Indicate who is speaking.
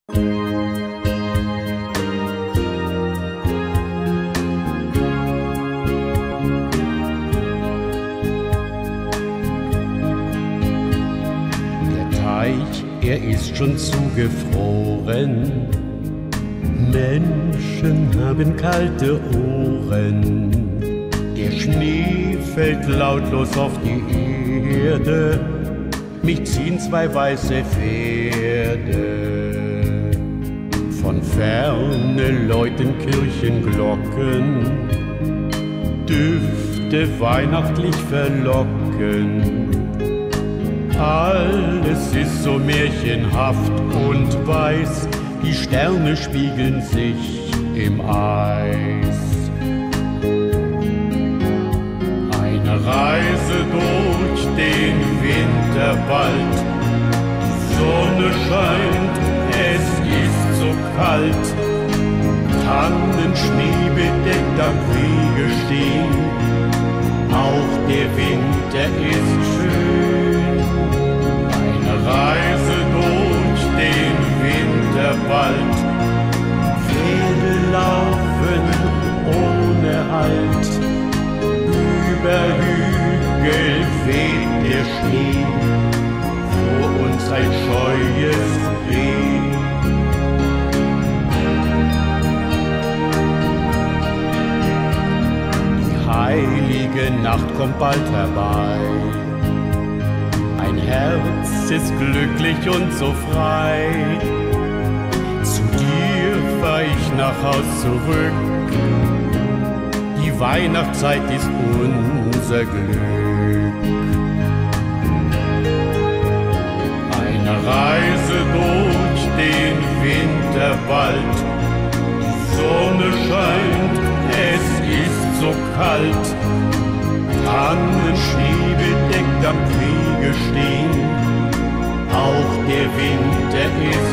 Speaker 1: Er ist schon zugefroren. Menschen haben kalte Ohren. Der Schnee fällt lautlos auf die Erde. Mich ziehen zwei weiße Pferde. Von ferne läuten Kirchenglocken. Düfte weihnachtlich verlocken. Alles ist so märchenhaft und weiß, die Sterne spiegeln sich im Eis. Eine Reise durch den Winterwald, die Sonne scheint, es ist so kalt. Tannen schneebedeckt am Wege stehen, auch der Winter ist schön. Reise durch den Winterwald, Pferde laufen ohne Halt, über Hügel weht der Schnee, vor uns ein scheues Reh. Die heilige Nacht kommt bald herbei. Mein Herz ist glücklich und so frei. Zu dir fahr ich nach Haus zurück. Die Weihnachtszeit ist unser Glück. Eine Reise durch den Winterwald. Die Sonne scheint, es ist so kalt. Tannen schneebedeckt am Wege stehen, auch der Winter ist